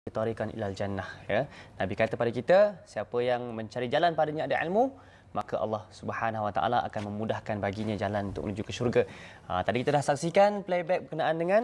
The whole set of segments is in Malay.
tariqan ilal jannah, ya. Nabi kata pada kita, siapa yang mencari jalan padanya ada ilmu, maka Allah Subhanahu Wa Taala akan memudahkan baginya jalan untuk menuju ke syurga. Tadi kita dah saksikan playback berkenaan dengan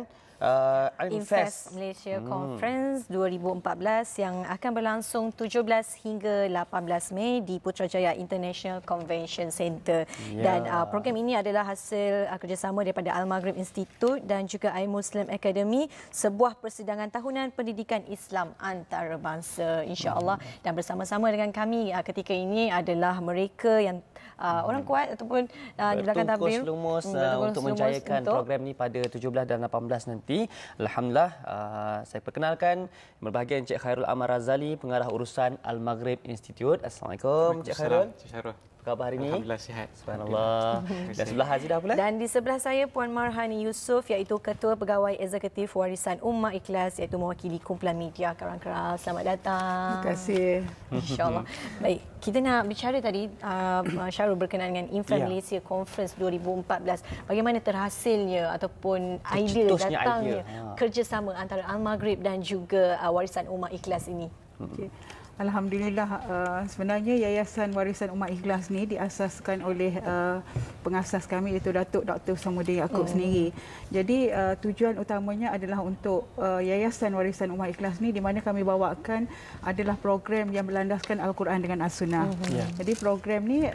ILMFEST Malaysia Conference 2014 yang akan berlangsung 17 hingga 18 Mei di Putrajaya International Convention Centre. Dan program ini adalah hasil kerjasama daripada Al-Maghrib Institute dan juga Muslim Academy, sebuah persidangan tahunan pendidikan Islam antarabangsa, insya-Allah. Dan bersama-sama dengan kami ketika ini adalah mereka yang orang kuat ataupun di belakang tabir lumus untuk menjayakan program ni pada 17 dan 18 nanti. Alhamdulillah, saya perkenalkan berbahagia Encik Khairul Amar Razali, pengarah urusan Al-Maghrib Institute. Assalamualaikum Encik Khairul. Encik Khairul. Apa khabar hari ini? Alhamdulillah sihat. Subhanallah. Dan sebelah Azidah pula. Dan di sebelah saya Puan Marhani Yusof, iaitu Ketua Pegawai Eksekutif Warisan Ummah Ikhlas, iaitu mewakili kumpulan media Karang Keras. Selamat datang. Terima kasih. InsyaAllah. Baik, kita nak bicara tadi Syarul berkenaan dengan ILMFEST Malaysia Conference 2014. Bagaimana terhasilnya ataupun idea datangnya kerjasama antara Al-Maghrib dan juga Warisan Ummah Ikhlas ini? Okay. Alhamdulillah, sebenarnya Yayasan Warisan Ummah Ikhlas ni diasaskan oleh pengasas kami, iaitu Datuk Dr. Samudin Yaakob sendiri. Jadi tujuan utamanya adalah untuk Yayasan Warisan Ummah Ikhlas ni, di mana kami bawakan adalah program yang berlandaskan Al-Quran dengan As-Sunnah. Jadi program ni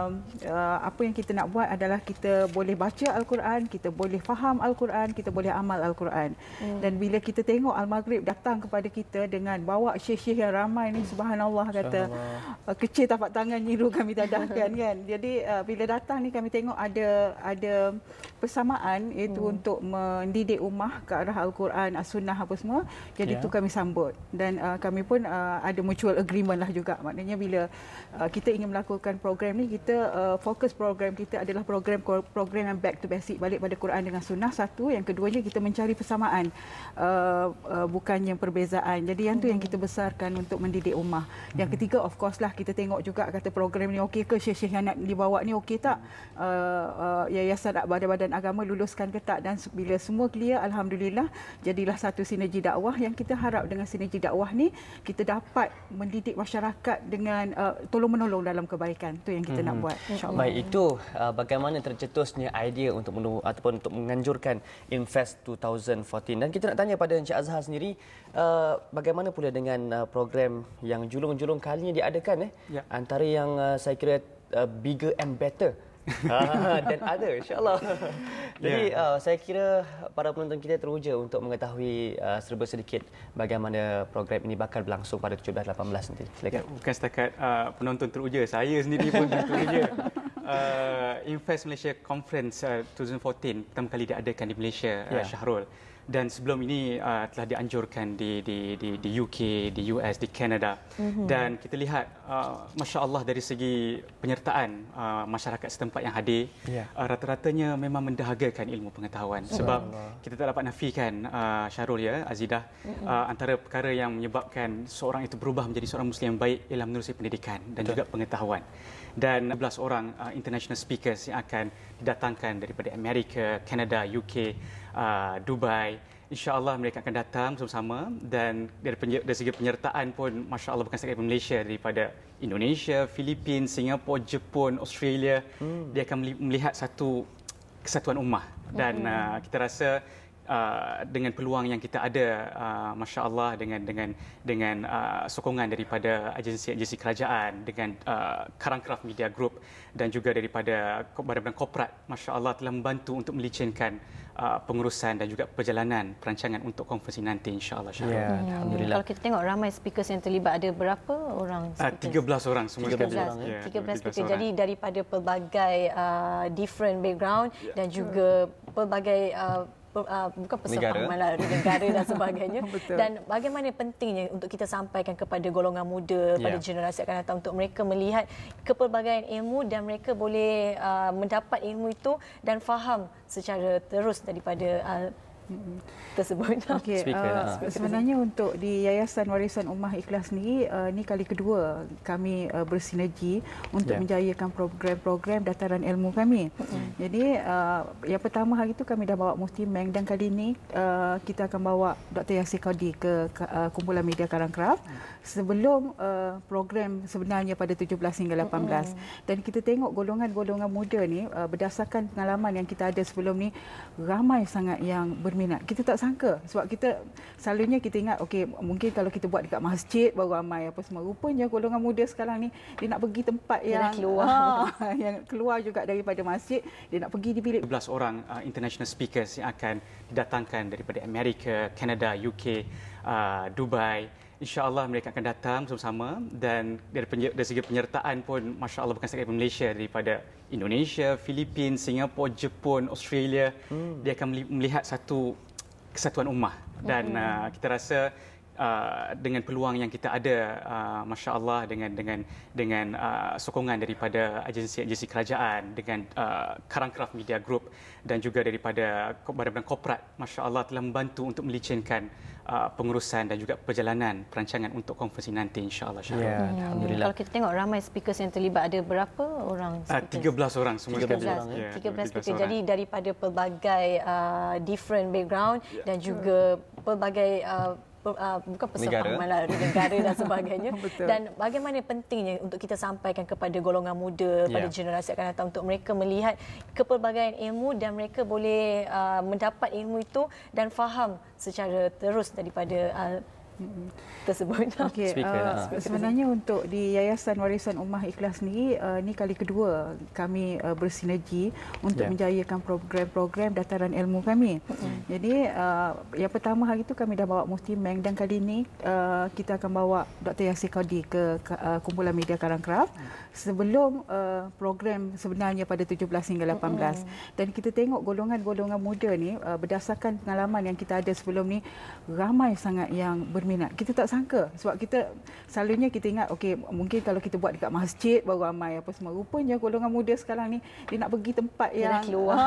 apa yang kita nak buat adalah kita boleh baca Al-Quran, kita boleh faham Al-Quran, kita boleh amal Al-Quran. Dan bila kita tengok Al-Maghrib datang kepada kita dengan bawa syekh-syekh yang ramai ni, subhanallah, kata kecil tapak tangan nyiru kami dadahkan kan. Jadi bila datang ni kami tengok ada persamaan, iaitu untuk mendidik ummah ke arah Al-Quran, As-Sunnah apa semua. Jadi itu kami sambut, dan kami pun ada mutual agreement lah juga. Maknanya bila kita ingin melakukan program ni, kita fokus program kita adalah program yang back to basic, balik pada Quran dengan Sunnah, satu. Yang keduanya, kita mencari persamaan, bukannya perbezaan. Jadi yang tu yang kita besarkan untuk mendidik ummah. Yang ketiga, of course lah, kita tengok juga kata program ni okey ke, syekh-syekh yang nak dibawa ni okey tak, yayasan badan-badan agama luluskan ke tak. Dan bila semua clear, alhamdulillah, jadilah satu sinergi dakwah. Yang kita harap dengan sinergi dakwah ni, kita dapat mendidik masyarakat dengan tolong-menolong dalam kebaikan. Itu yang kita nak buat, insya-Allah. Baik, itu bagaimana tercetusnya idea untuk ataupun untuk menganjurkan ILMFEST 2014. Dan kita nak tanya pada Encik Azhar sendiri, bagaimana pula dengan program yang julung-julung kali ini diadakan antara yang saya kira bigger and better dan ada, insya-Allah. Jadi saya kira para penonton kita teruja untuk mengetahui serba sedikit bagaimana program ini bakal berlangsung pada 17-18 nanti. Silakan. Bukan setakat penonton teruja, saya sendiri pun teruja. ILMFEST Malaysia Conference 2014 pertama kali diadakan di Malaysia, Syahrul. Dan sebelum ini telah dianjurkan di UK, di US, di Canada. Dan kita lihat, Masya Allah, dari segi penyertaan masyarakat setempat yang hadir, rata-ratanya memang mendahagakan ilmu pengetahuan. Sebab kita tak dapat nafikan, Syarul, ya, Azidah, antara perkara yang menyebabkan seorang itu berubah menjadi seorang Muslim yang baik ialah menerusi pendidikan dan juga pengetahuan. Dan 11 orang international speakers yang akan didatangkan daripada Amerika, Canada, UK, Dubai. InsyaAllah mereka akan datang bersama-sama, dan dari segi penyertaan pun, Masya Allah, bukan setakat Malaysia, daripada Indonesia, Filipina, Singapura, Jepun, Australia. Dia akan melihat satu kesatuan ummah. Dan kita rasa dengan peluang yang kita ada, Masya Allah, dengan sokongan daripada agensi-agensi kerajaan, dengan Karangkraf Media Group, dan juga daripada badan-badan korporat, Masya Allah, telah membantu untuk melicinkan pengurusan dan juga perjalanan perancangan untuk konferensi nanti, insya-Allah. Alhamdulillah. Kalau kita tengok ramai speakers yang terlibat, ada berapa orang? 13 orang semua. 13 speaker. Jadi daripada pelbagai different background dan juga pelbagai bukan persefahaman negara dan sebagainya. Dan bagaimana pentingnya untuk kita sampaikan kepada golongan muda, pada generasi akan datang, untuk mereka melihat kepelbagaian ilmu dan mereka boleh mendapat ilmu itu dan faham secara terus daripada tersebut. Okey, sebenarnya untuk di Yayasan Warisan Ummah Ikhlas sendiri, ini kali kedua kami bersinergi untuk menjayakan program-program dataran ilmu kami. Jadi yang pertama hari itu kami dah bawa Mufti Meng, dan kali ini kita akan bawa Dr. Yasir Qadi ke kumpulan media Karangkraf sebelum program sebenarnya pada 17 hingga 18. Dan kita tengok golongan-golongan muda ni berdasarkan pengalaman yang kita ada sebelum ni, ramai sangat yang berminat. Kita tak sangka, sebab kita selalunya kita ingat okey, mungkin kalau kita buat dekat masjid baru ramai apa semua. Rupanya golongan muda sekarang ni dia nak pergi tempat yang keluar juga daripada masjid, dia nak pergi di bilik. 12 orang international speakers yang akan didatangkan daripada Amerika, Kanada, UK, Dubai. InsyaAllah mereka akan datang bersama-sama, dan dari segi penyertaan pun Masya Allah bukan sekadar Malaysia, daripada Indonesia, Filipina, Singapura, Jepun, Australia. Dia akan melihat satu kesatuan ummah, dan kita rasa dengan peluang yang kita ada, Masya Allah, dengan sokongan daripada agensi-agensi kerajaan, dengan Karangkraf Media Group, dan juga daripada badan-badan korporat, Masya Allah telah membantu untuk melicinkan pengurusan dan juga perjalanan perancangan untuk konferensi nanti, insya-Allah. Alhamdulillah. Kalau kita tengok ramai speakers yang terlibat, ada berapa orang speakers? 13 orang semua. 13 speakers. Jadi daripada pelbagai different background dan juga pelbagai bukan persefahaman negara dan sebagainya. Dan bagaimana pentingnya untuk kita sampaikan kepada golongan muda, pada generasi akan datang, untuk mereka melihat kepelbagaian ilmu dan mereka boleh mendapat ilmu itu dan faham secara terus daripada tersebut. Okey, sebenarnya untuk di Yayasan Warisan Ummah Ikhlas sendiri, ini kali kedua kami bersinergi untuk menjayakan program-program dataran ilmu kami. Jadi yang pertama hari itu kami dah bawa Mufti Meng, dan kali ini kita akan bawa Dr. Yasir Qadi ke kumpulan media Karangkraf sebelum program sebenarnya pada 17 hingga 18. Dan kita tengok golongan-golongan muda ni berdasarkan pengalaman yang kita ada sebelum ni, ramai sangat yang berminat. Kita tak sangka, sebab kita selalunya kita ingat okey, mungkin kalau kita buat dekat masjid baru ramai apa semua. Rupanya golongan muda sekarang ni dia nak pergi tempat yang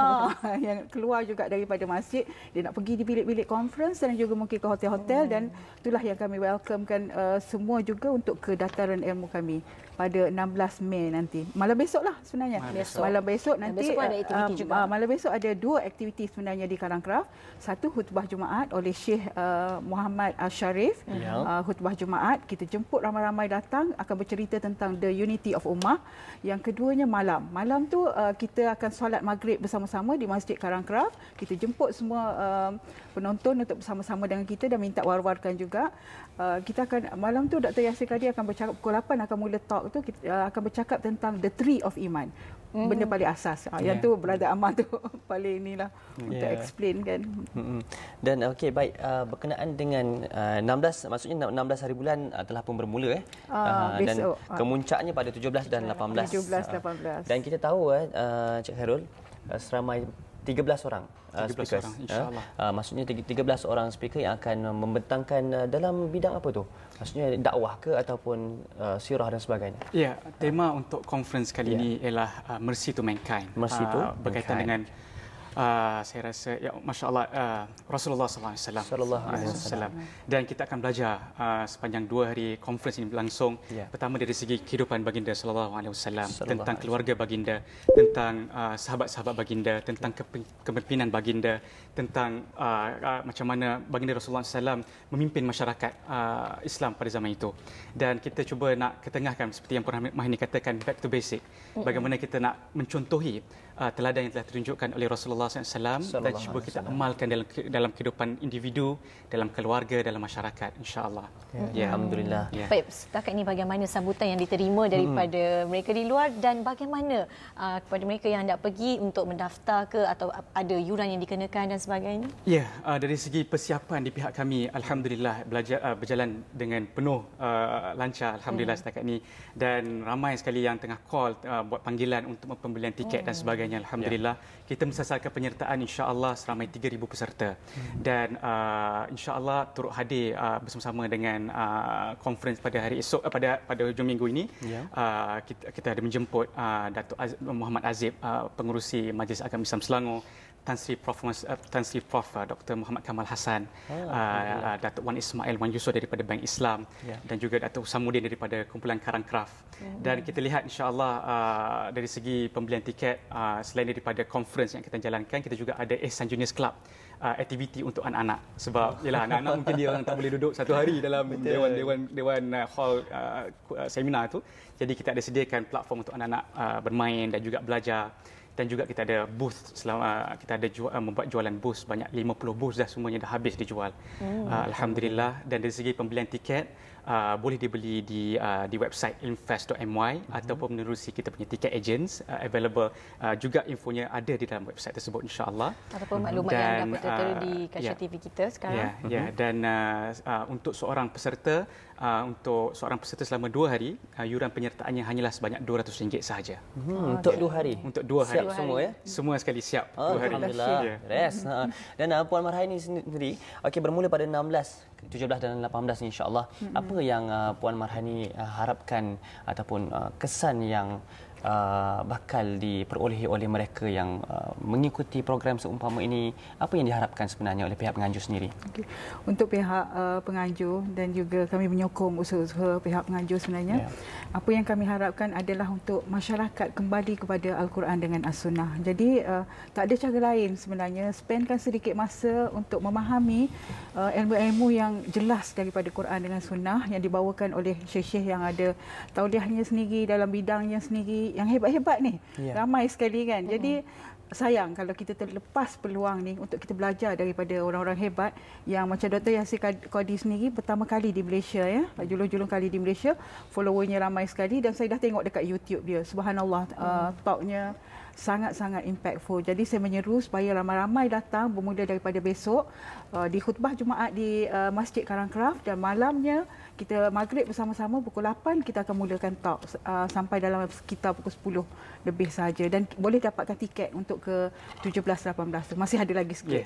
keluar juga daripada masjid, dia nak pergi di bilik-bilik conference dan juga mungkin ke hotel-hotel. Dan itulah yang kami welcomekan semua juga untuk ke dataran ilmu kami pada 16 Mei nanti. Malam besok lah sebenarnya. Malam besok nanti. Besok ada aktiviti juga. Malam besok ada dua aktiviti sebenarnya di Karangkraf. Satu khutbah Jumaat oleh Syekh Muhammad Al-Sharif. Khutbah Jumaat, kita jemput ramai-ramai datang, akan bercerita tentang the unity of ummah. Yang keduanya malam. Malam tu kita akan solat maghrib bersama-sama di Masjid Karangkraf. Kita jemput semua penonton untuk bersama-sama dengan kita dan minta war-warkan juga. Kita akan malam tu Dr. Yasir Qadi akan bercakap, pukul 8 akan mula talk tu, kita akan bercakap tentang the tree of iman. Benda paling asas. Yang tu Brother Amal tu paling inilah untuk explain kan. Dan okey, baik, berkenaan dengan 16, maksudnya 16 hari bulan telah pun bermula dan kemuncaknya pada 17 dan 18. 17 18. Dan kita tahu Cik Khairul, seramai 13 orang speakers. InsyaAllah. Maksudnya 13 orang speaker yang akan membentangkan dalam bidang apa tu? Maksudnya dakwah ke ataupun sirah dan sebagainya? Ya, tema untuk conference kali ini ialah Mercy to Mankind. Mercy to berkaitan dengan saya rasa Masya Allah Rasulullah SAW. Dan kita akan belajar sepanjang 2 hari conference ini berlangsung. Pertama dari segi kehidupan baginda SAW, tentang keluarga baginda, tentang sahabat-sahabat baginda, tentang kepemimpinan baginda, tentang macam mana baginda Rasulullah SAW memimpin masyarakat Islam pada zaman itu. Dan kita cuba nak ketengahkan seperti yang Puan Mahini katakan, back to basic. Bagaimana kita nak mencontohi teladan yang telah ditunjukkan oleh Rasulullah SAW dan cuba kita amalkan dalam kehidupan individu, dalam keluarga, dalam masyarakat, insya-Allah. Alhamdulillah. Baik, setakat ini bagaimana sambutan yang diterima daripada mereka di luar, dan bagaimana kepada mereka yang hendak pergi untuk mendaftar ke atau ada yuran yang dikenakan dan sebagainya? Ya, dari segi persiapan di pihak kami, alhamdulillah berjalan dengan penuh lancar, alhamdulillah setakat ini, dan ramai sekali yang tengah call buat panggilan untuk pembelian tiket dan sebagainya. Alhamdulillah, kita mensasarkan penyertaan insya-Allah seramai 3,000 peserta. Dan insya-Allah turut hadir bersama-sama dengan conference pada hari esok, pada hujung minggu ini. Kita ada menjemput Datuk Muhammad Azib, pengerusi Majlis Agama Islam Selangor, Tan Sri Prof Dr. Muhammad Kamal Hassan, Datuk Wan Ismail Wan Yusof daripada Bank Islam, dan juga Datuk Samudin daripada kumpulan Karang Kraft. Dan kita lihat insya-Allah dari segi pembelian tiket, selain daripada conference yang kita jalankan, kita juga ada Ihsan Juniors Club, aktiviti untuk anak-anak. Sebab yalah, anak-anak mungkin dia orang tak boleh duduk satu hari dalam dewan hall seminar tu. Jadi kita ada sediakan platform untuk anak-anak bermain dan juga belajar. Dan juga kita ada booth, kita ada membuat jualan booth, banyak 50 booth dah, semuanya dah habis dijual. Alhamdulillah. Dan dari segi pembelian tiket, boleh dibeli di website ilmfest.my ataupun menerusi kita punya tiket agents available. Juga infonya ada di dalam website tersebut, insya-Allah. Ataupun maklumat yang dapat tertera di kaca TV kita sekarang. Dan untuk seorang peserta selama 2 hari, yuran penyertaannya hanyalah sebanyak RM200 sahaja. Untuk 2 hari. Untuk 2 hari. Siap semua ya? Semua sekali siap 2 hari. Alhamdulillah. Yes. Dan Puan Marhani sendiri, bermula pada 16, 17 dan 18 insya-Allah. Apa yang Puan Marhani harapkan ataupun kesan yang bakal diperolehi oleh mereka yang mengikuti program seumpama ini? Apa yang diharapkan sebenarnya oleh pihak penganjur sendiri? Untuk pihak penganjur dan juga kami menyokong usaha-usaha pihak penganjur sebenarnya, apa yang kami harapkan adalah untuk masyarakat kembali kepada Al-Quran dengan As-Sunnah. Jadi tak ada cara lain sebenarnya, spendkan sedikit masa untuk memahami ilmu-ilmu yang jelas daripada Quran dengan Sunnah yang dibawakan oleh syekh-syekh yang ada tauliahnya sendiri dalam bidangnya sendiri, yang hebat-hebat ni. Ramai sekali kan. Jadi sayang kalau kita terlepas peluang ni untuk kita belajar daripada orang-orang hebat yang macam Dr. Yasir Qadi sendiri pertama kali di Malaysia ya, julung-julung kali di Malaysia, followernya ramai sekali dan saya dah tengok dekat YouTube dia. Subhanallah, talknya sangat-sangat impactful. Jadi saya menyeru supaya ramai-ramai datang bermula daripada besok di khutbah Jumaat di Masjid Karang Kraft, dan malamnya kita maghrib bersama-sama pukul 8 kita akan mulakan talk sampai dalam sekitar pukul 10 lebih saja, dan boleh dapatkan tiket untuk ke 17-18 tu. Masih ada lagi sikit.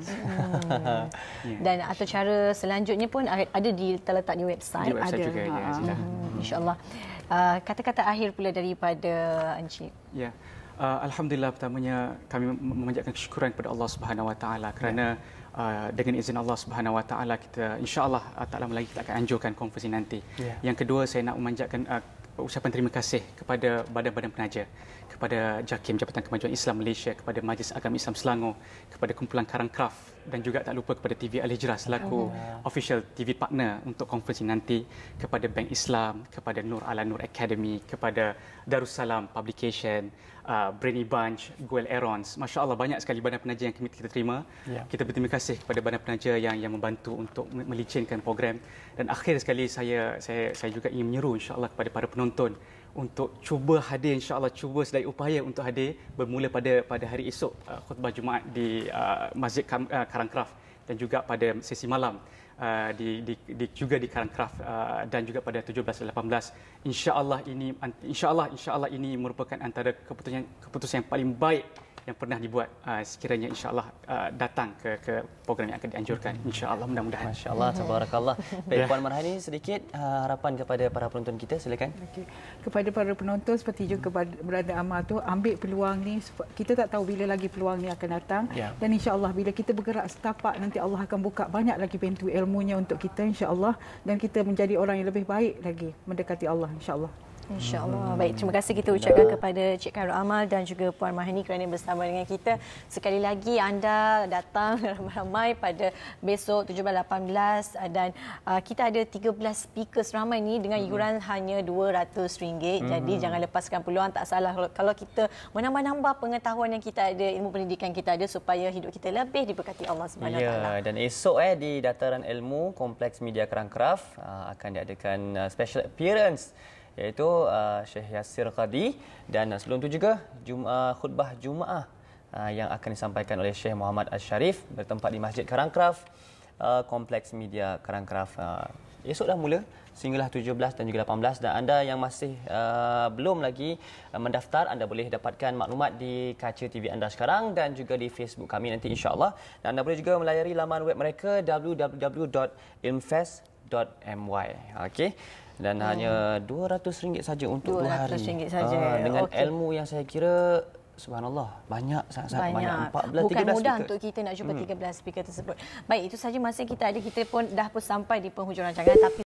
Dan atau cara selanjutnya pun ada terletak di website. Di website ada juga, insya-Allah. Kata-kata akhir pula daripada Encik. Ya. Alhamdulillah, pertamanya kami memanjatkan kesyukuran kepada Allah Subhanahu Wa Taala kerana dengan izin Allah Subhanahu Wa Taala kita insya-Allah tak lama lagi kita akan anjurkan konferensi nanti. Yang kedua, saya nak memanjatkan ucapan terima kasih kepada badan-badan penaja, kepada JAKIM, Jabatan Kemajuan Islam Malaysia, kepada Majlis Agama Islam Selangor, kepada kumpulan Karang Kraft, dan juga tak lupa kepada TV AL-HIJRAH selaku official TV partner untuk konferensi nanti, kepada Bank Islam, kepada Nur Ala Nur Academy, kepada Darussalam Publication, Brainy Bunch, Goel Aarons. Masya Allah, banyak sekali badan penaja yang kita terima. Kita berterima kasih kepada badan penaja yang membantu untuk melicinkan program. Dan akhir sekali saya juga ingin menyeru insya-Allah kepada para penonton untuk cuba hadir, insya-Allah cuba sedaya upaya untuk hadir bermula pada hari esok khutbah Jumaat di Masjid Karang Kraft, dan juga pada sesi malam juga di Karang Kraft, dan juga pada 17 dan 18. Insya-Allah ini merupakan antara keputusan yang paling baik yang pernah dibuat sekiranya insya-Allah datang ke program yang akan dianjurkan, insya-Allah, mudah-mudahan. Masya-Allah, tabarakallah. Baik, Puan Marhani, sedikit harapan kepada para penonton kita, silakan. Kepada para penonton seperti juga Berada Amal tu, ambil peluang ni. Kita tak tahu bila lagi peluang ni akan datang, dan insya-Allah bila kita bergerak setapak, nanti Allah akan buka banyak lagi pintu ilmunya untuk kita, insya-Allah, dan kita menjadi orang yang lebih baik lagi mendekati Allah, insya-Allah. InsyaAllah. Baik, terima kasih kita ucapkan kepada Cik Khairul Amal dan juga Puan Marhani kerana bersama dengan kita. Sekali lagi anda datang ramai-ramai pada besok 17-18, dan kita ada 13 speakers ramai ni dengan iuran hanya RM200. Jadi jangan lepaskan peluang. Tak salah kalau kita menambah-nambah pengetahuan yang kita ada, ilmu pendidikan kita ada, supaya hidup kita lebih diberkati Allah Subhanahu Wa Taala. Dan esok di Dataran Ilmu Kompleks Media Karang Kraft akan diadakan special appearance iaitu Syekh Yasir Qadi, dan sebelum itu juga khutbah Jumaat yang akan disampaikan oleh Syekh Muhammad Al-Sharif bertempat di Masjid Karang Kraft, Kompleks Media Karang Kraft. Esok dah mula sehinggalah 17 dan juga 18, dan anda yang masih belum lagi mendaftar, anda boleh dapatkan maklumat di kaca TV anda sekarang dan juga di Facebook kami nanti, insya-Allah. Dan anda boleh juga melayari laman web mereka www.ilmfest.my. Okey. Dan hanya RM200 saja untuk 2 hari. RM200 saja. Dengan ilmu yang saya kira Subhanallah, banyak, sangat-sangat banyak. 14, Bukan 13 mudah speaker. untuk kita nak jumpa 13 speaker tersebut. Baik, itu saja masa kita ada. Kita pun dah sampai di penghujung rancangan. Tapi